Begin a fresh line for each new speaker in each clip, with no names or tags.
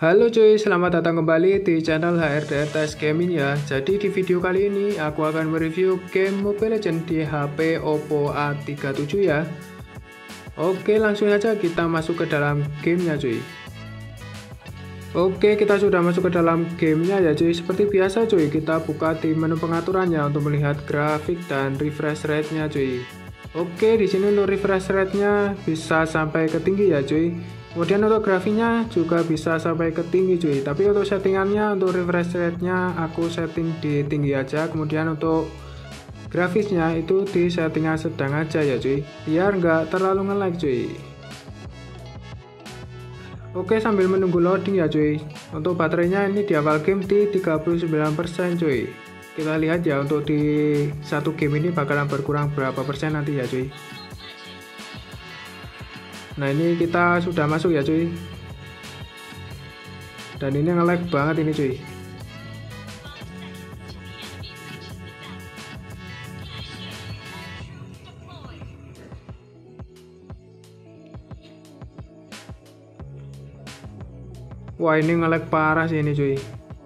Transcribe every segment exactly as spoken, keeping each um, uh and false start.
Halo cuy, selamat datang kembali di channel H R D R Tes Gaming ya. Jadi di video kali ini aku akan mereview game Mobile Legends di H P Oppo A tiga puluh tujuh ya. Oke, langsung aja kita masuk ke dalam gamenya cuy. Oke, kita sudah masuk ke dalam gamenya ya cuy. Seperti biasa cuy, kita buka di menu pengaturannya untuk melihat grafik dan refresh rate-nya cuy. Oke, di sini untuk refresh rate-nya bisa sampai ke tinggi ya cuy. Kemudian untuk grafiknya juga bisa sampai ke tinggi cuy. Tapi untuk settingannya untuk refresh rate-nya aku setting di tinggi aja. Kemudian untuk grafisnya itu di settingan sedang aja ya cuy, biar nggak terlalu nge-lag cuy. Oke, sambil menunggu loading ya cuy. Untuk baterainya ini di awal game di tiga puluh sembilan persen cuy. Kita lihat ya untuk di satu game ini bakalan berkurang berapa persen nanti ya cuy. Nah ini kita sudah masuk ya cuy. Dan ini nge-lag banget ini cuy. Wah ini nge-lag parah sih ini cuy.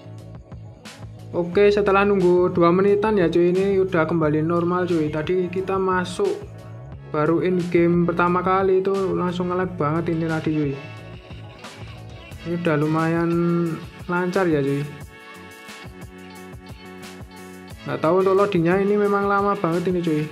Oke, setelah nunggu dua menitan ya cuy, ini udah kembali normal cuy. Tadi kita masuk baru in game pertama kali itu langsung nge-lag banget ini tadi cuy. Ini udah lumayan lancar ya cuy. Nggak tahu untuk loadingnya ini memang lama banget ini cuy.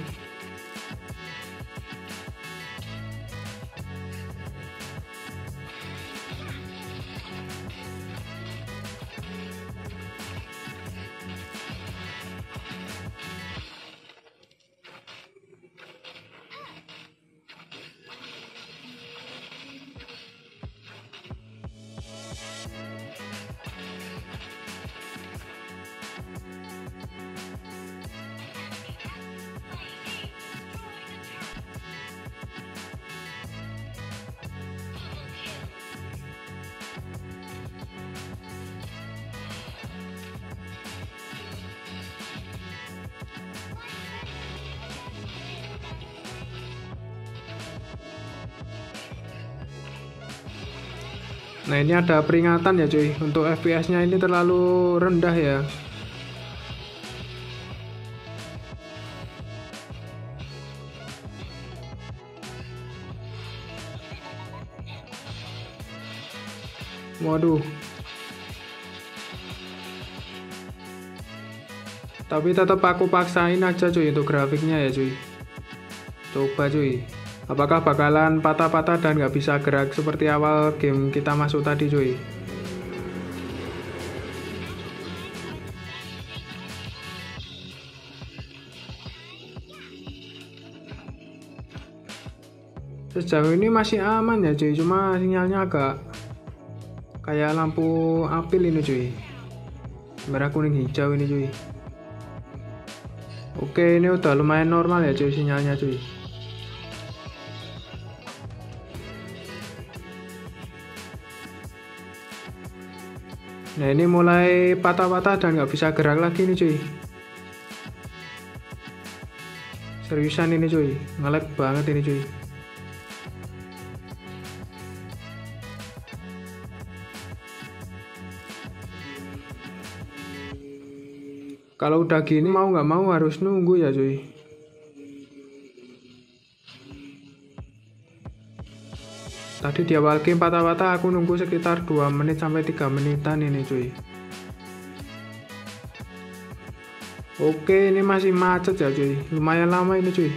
Nah ini ada peringatan ya cuy, untuk F P S nya ini terlalu rendah ya. Waduh. Tapi tetap aku paksain aja cuy untuk grafiknya ya cuy. Coba cuy, apakah bakalan patah-patah dan nggak bisa gerak seperti awal game kita masuk tadi cuy. Sejauh ini masih aman ya cuy, cuma sinyalnya agak kayak lampu apil ini cuy, merah kuning hijau ini cuy. Oke, ini udah lumayan normal ya cuy sinyalnya cuy. Nah ini mulai patah-patah dan nggak bisa gerak lagi nih cuy. Seriusan ini cuy, nge-lag banget ini cuy. Kalau udah gini mau nggak mau harus nunggu ya cuy. Tadi di awal game patah-patah aku nunggu sekitar dua menit sampai tiga menitan ini cuy. Oke, ini masih macet ya cuy, lumayan lama ini cuy.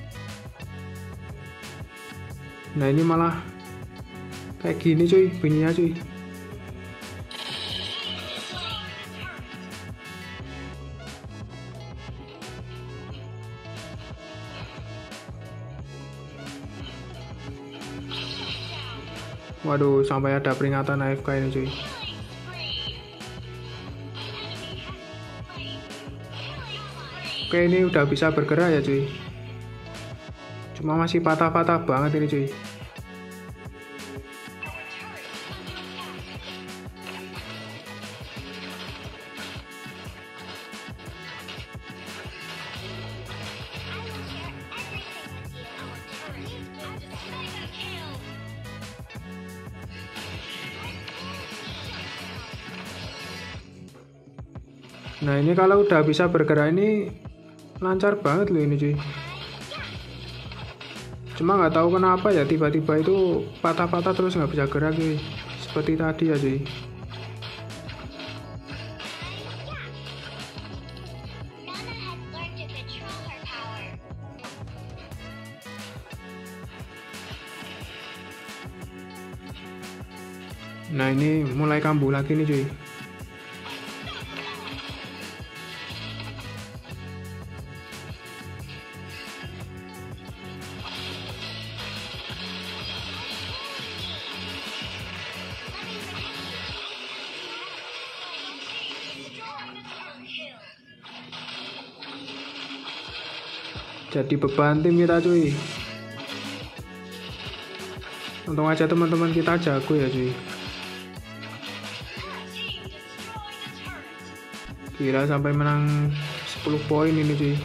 Nah ini malah kayak gini cuy bunyinya cuy. Waduh, sampai ada peringatan A F K ini cuy. Oke, ini udah bisa bergerak ya cuy. Cuma masih patah-patah banget ini cuy. Nah ini kalau udah bisa bergerak ini lancar banget loh ini cuy. Cuma nggak tahu kenapa ya tiba-tiba itu patah-patah terus nggak bisa gerak cuy, seperti tadi ya cuy. Nah ini mulai kambuh lagi nih cuy. Jadi beban tim kita cuy. Untung aja teman-teman kita jago ya cuy. Kira sampai menang sepuluh poin ini cuy.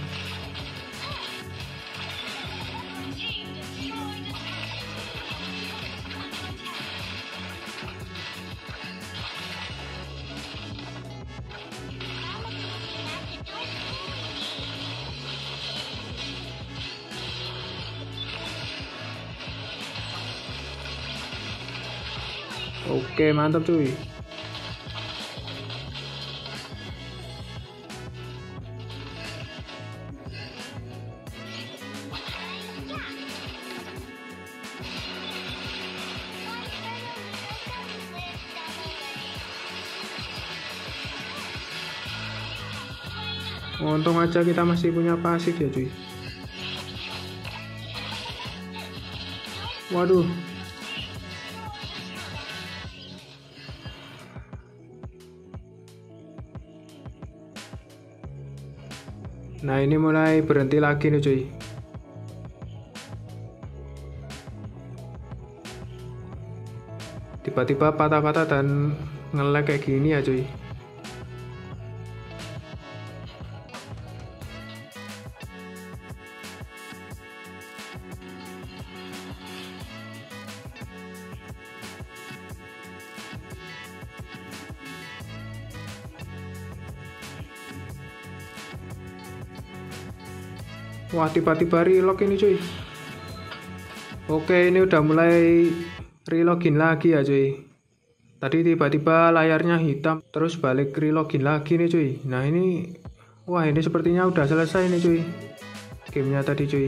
Oke, mantap cuy. Untung aja kita masih punya pasif ya cuy. Waduh. Nah ini mulai berhenti lagi nih cuy. Tiba-tiba patah-patah dan nge-lag kayak gini ya cuy. Wah tiba-tiba reload ini cuy. Oke ini udah mulai relogin lagi ya cuy. Tadi tiba-tiba layarnya hitam terus balik relogin lagi nih cuy. Nah ini wah ini sepertinya udah selesai nih cuy gamenya tadi cuy.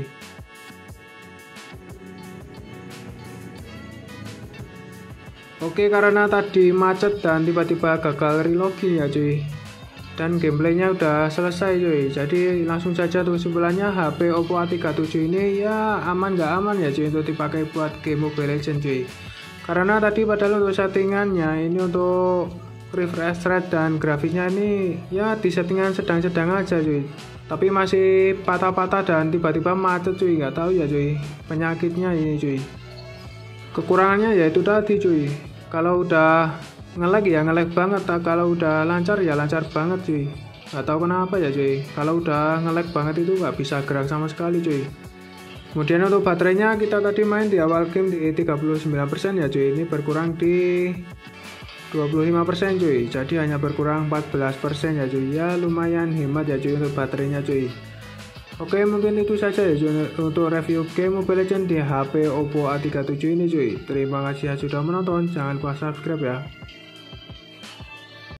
Oke karena tadi macet dan tiba-tiba gagal relogin ya cuy, dan gameplaynya udah selesai cuy. Jadi langsung saja tuh kesimpulannya H P Oppo A tiga puluh tujuh ini ya aman nggak aman ya cuy untuk dipakai buat game Mobile Legends cuy. Karena tadi padahal untuk settingannya ini untuk refresh rate dan grafiknya ini ya di settingan sedang-sedang aja cuy. Tapi masih patah-patah dan tiba-tiba macet cuy, nggak tahu ya cuy penyakitnya ini cuy. Kekurangannya yaitu tadi cuy, kalau udah nge-lag ya nge-lag banget, kalau udah lancar ya lancar banget cuy. Nggak tahu kenapa ya cuy, kalau udah nge-lag banget itu nggak bisa gerak sama sekali cuy. Kemudian untuk baterainya kita tadi main di awal game di tiga puluh sembilan persen ya cuy, ini berkurang di dua puluh lima persen cuy, jadi hanya berkurang empat belas persen ya cuy. Ya lumayan hemat ya cuy untuk baterainya cuy. Oke mungkin itu saja ya cuy untuk review game Mobile Legends di H P Oppo A tiga puluh tujuh ini cuy. Terima kasih yang sudah menonton, jangan lupa subscribe ya.